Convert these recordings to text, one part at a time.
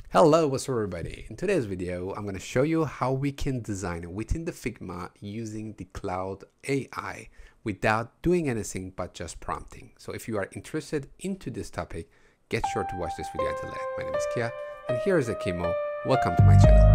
Hello, what's up everybody? In today's video, I'm going to show you how we can design within the Figma using the Cloud AI without doing anything but just prompting. So if you are interested into this topic, get sure to watch this video until the end. My name is Kia and here is Akimo. Welcome to my channel.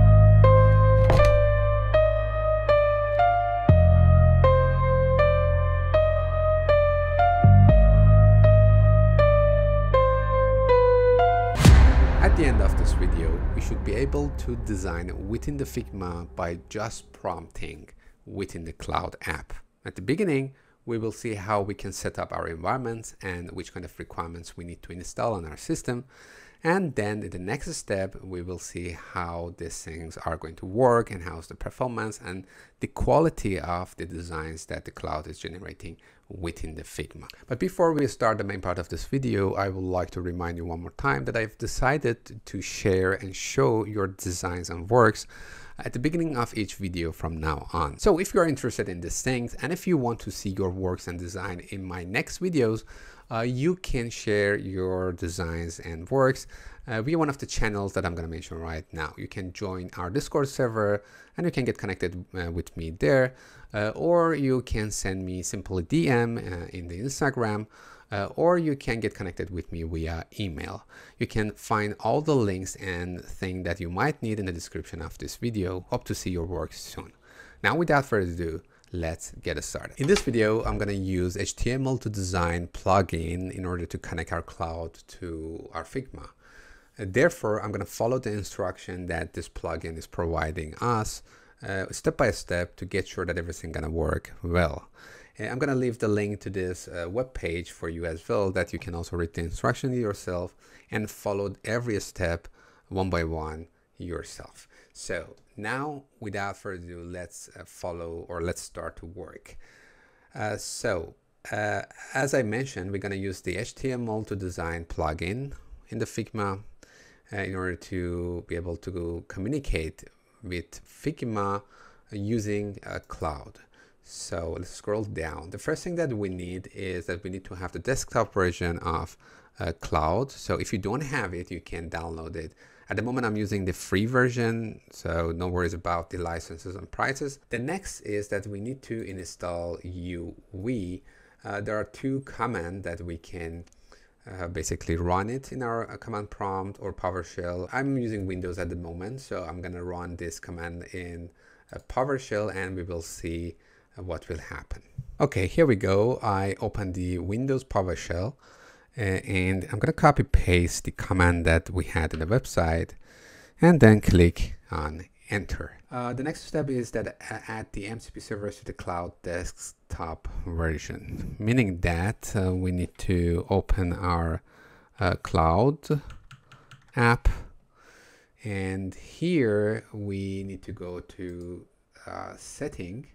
At the end of this video, we should be able to design within the Figma by just prompting within the Cloud app. At the beginning, we will see how we can set up our environments and which kind of requirements we need to install on our system. And then in the next step, we will see how these things are going to work and how's the performance and the quality of the designs that the cloud is generating within the Figma. But before we start the main part of this video, I would like to remind you one more time that I've decided to share and show your designs and works at the beginning of each video from now on. So if you're interested in these things and if you want to see your works and design in my next videos, you can share your designs and works via one of the channels that I'm going to mention right now. You can join our Discord server and you can get connected with me there, or you can send me simply DM in the Instagram, or you can get connected with me via email. You can find all the links and things that you might need in the description of this video. Hope to see your work soon. Now, without further ado, let's get started. In this video, I'm going to use HTML to design plugin in order to connect our cloud to our Figma. Therefore, I'm going to follow the instruction that this plugin is providing us step by step to get sure that everything going to work well. I'm going to leave the link to this web page for you as well, that you can also read the instructions yourself and follow every step one by one yourself. So now, without further ado, let's let's start to work. As I mentioned, we're going to use the HTML to design plugin in the Figma in order to be able to communicate with Figma using a cloud. So let's scroll down. The first thing that we need is that we need to have the desktop version of Cloud. So if you don't have it, you can download it. At the moment, I'm using the free version, so no worries about the licenses and prices. The next is that we need to install UV. There are two commands that we can basically run it in our command prompt or PowerShell. I'm using Windows at the moment, so I'm going to run this command in PowerShell and we will see what will happen. Okay, here we go. I open the Windows PowerShell and I'm going to copy paste the command that we had in the website and then click on enter. The next step is that add the MCP servers to the cloud desktop version, meaning that we need to open our cloud app, and here we need to go to setting,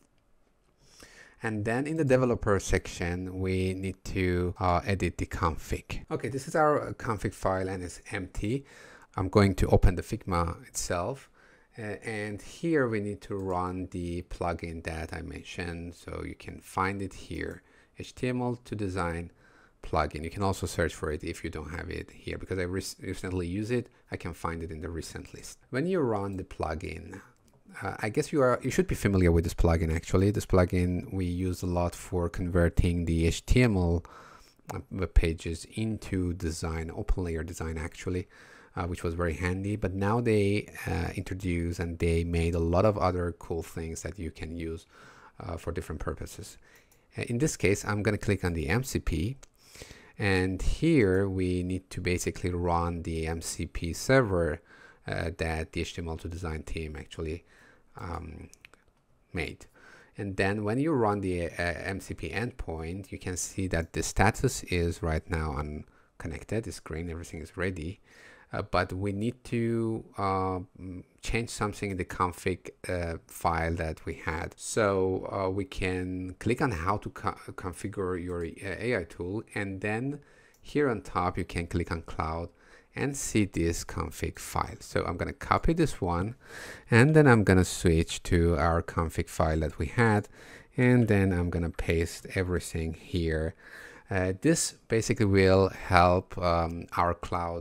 and then in the developer section we need to edit the config. Okay, this is our config file and it's empty. I'm going to open the Figma itself. And here we need to run the plugin that I mentioned. So you can find it here, HTML to design plugin. You can also search for it if you don't have it here, because I recently used it. I can find it in the recent list. When you run the plugin, I guess you should be familiar with this plugin. Actually, this plugin we use a lot for converting the HTML web pages into design, open layer design actually. Which was very handy, but now they introduce and they made a lot of other cool things that you can use for different purposes. In this case, I'm going to click on the MCP, and here we need to basically run the MCP server that the HTML to design team actually made. And then when you run the MCP endpoint, you can see that the status is right now unconnected. It's green, everything is ready. But we need to change something in the config file that we had. So we can click on how to configure your AI tool, and then here on top you can click on cloud and see this config file. So I'm going to copy this one and then I'm going to switch to our config file that we had, and then I'm going to paste everything here. This basically will help our cloud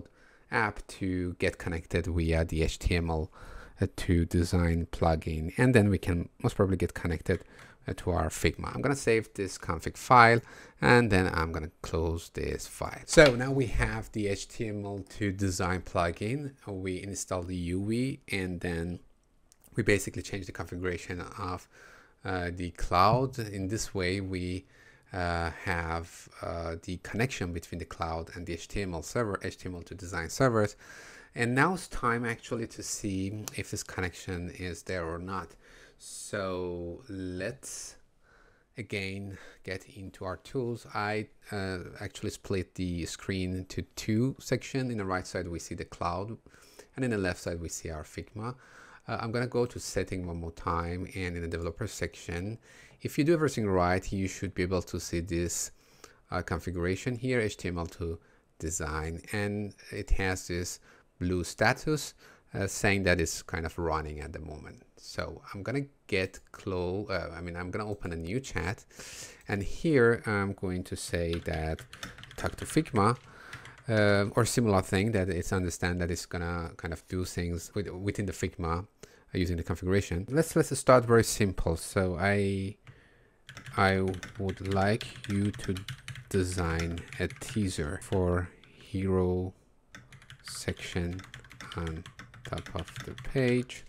app to get connected via the HTML to design plugin, and then we can most probably get connected to our Figma. I'm going to save this config file, and then I'm going to close this file. So now we have the HTML to design plugin. We install the UV, and then we basically change the configuration of the cloud. In this way, we have the connection between the cloud and the HTML server, HTML to design servers. And now it's time actually to see if this connection is there or not. So let's again get into our tools. I actually split the screen into two sections. In the right side we see the cloud, and in the left side we see our Figma. I'm gonna go to setting one more time, and in the developer section, if you do everything right, you should be able to see this configuration here, HTML to design, and it has this blue status saying that it's kind of running at the moment. So I'm gonna get I'm gonna open a new chat, and here I'm going to say that talk to Figma, or similar thing, that it's understand that it's gonna kind of do things within the Figma using the configuration. Let's start very simple. So I would like you to design a teaser for hero section on top of the page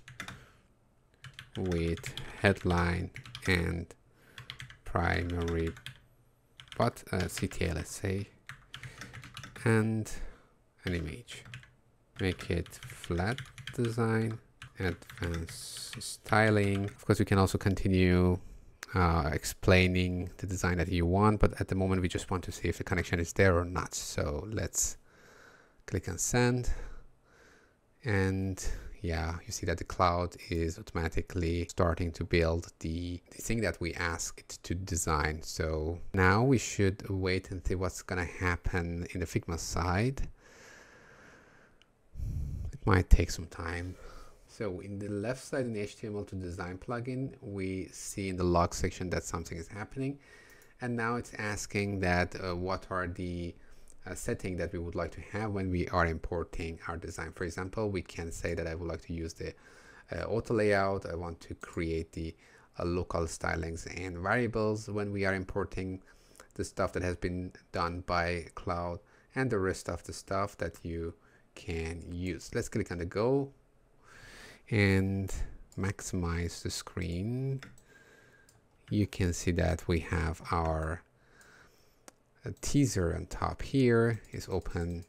with headline and primary CTA, let's say, and an image. Make it flat design, advanced styling. Of course, we can also continue explaining the design that you want, but at the moment we just want to see if the connection is there or not. So let's click on send, and yeah, you see that the cloud is automatically starting to build the thing that we asked it to design. So now we should wait and see what's gonna happen in the Figma side. It might take some time. So in the left side, in the HTML to design plugin, we see in the log section that something is happening, and now it's asking that what are the setting that we would like to have when we are importing our design. For example, we can say that I would like to use the auto layout. I want to create the local stylings and variables when we are importing the stuff that has been done by cloud, and the rest of the stuff that you can use. Let's click on the go and maximize the screen. You can see that we have our teaser on top here, is open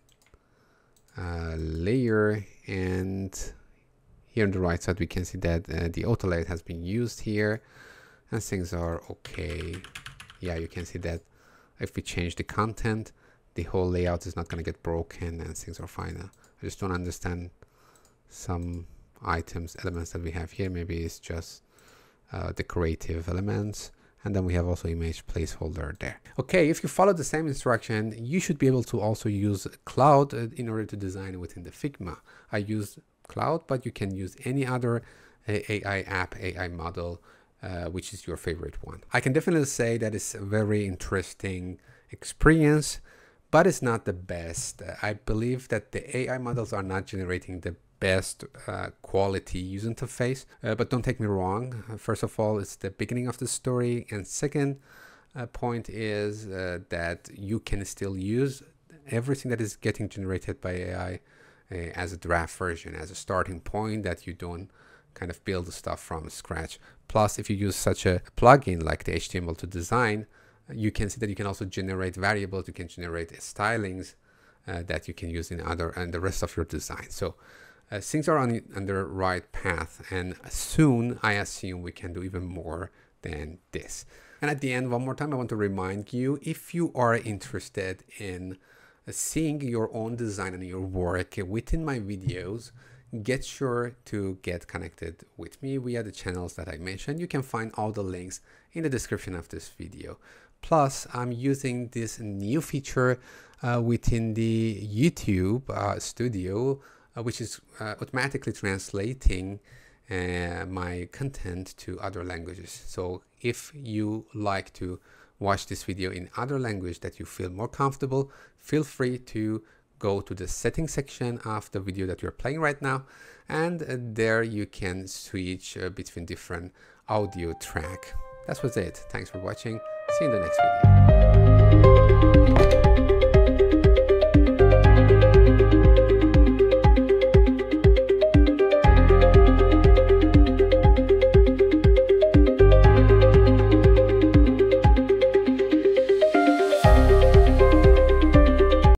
layer, and here on the right side we can see that the auto layout has been used here, and things are okay. Yeah, you can see that if we change the content, the whole layout is not going to get broken, and things are fine. I just don't understand some elements that we have here. Maybe it's just decorative elements. And then we have also image placeholder there. Okay, if you follow the same instruction, you should be able to also use Cloud in order to design within the Figma. I use Cloud, but you can use any other AI app, AI model, which is your favorite one. I can definitely say that it's a very interesting experience, but it's not the best. I believe that the AI models are not generating the best quality user interface, but don't take me wrong. First of all, it's the beginning of the story, and second point is that you can still use everything that is getting generated by AI as a draft version, as a starting point, that you don't kind of build the stuff from scratch. Plus, if you use such a plugin like the HTML to design, you can see that you can also generate variables, you can generate stylings that you can use in the rest of your design. So things are on the right path, and soon I assume we can do even more than this. And at the end, one more time, I want to remind you, if you are interested in seeing your own design and your work within my videos, get sure to get connected with me via the channels that I mentioned. You can find all the links in the description of this video. Plus, I'm using this new feature within the YouTube Studio, which is automatically translating my content to other languages. So if you like to watch this video in other language that you feel more comfortable, feel free to go to the settings section of the video that you're playing right now, and there you can switch between different audio track. That was it. Thanks for watching. See you in the next video.